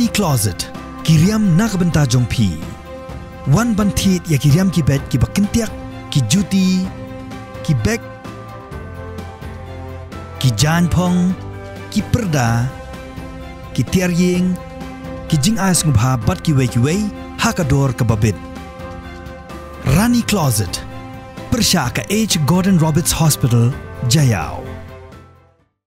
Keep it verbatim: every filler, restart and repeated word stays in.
Rani Closet, kiriam nak benta jongpi. Wan bantit ya kiriam ki bed ki bakentiak, ki juti, ki beg, ki janpong, ki perda, ki tiarying, ki jing as ngubha bat ki wei ki wei, hakador ke babit. Rani Closet, Persya ke H. Gordon Roberts Hospital, Jayau.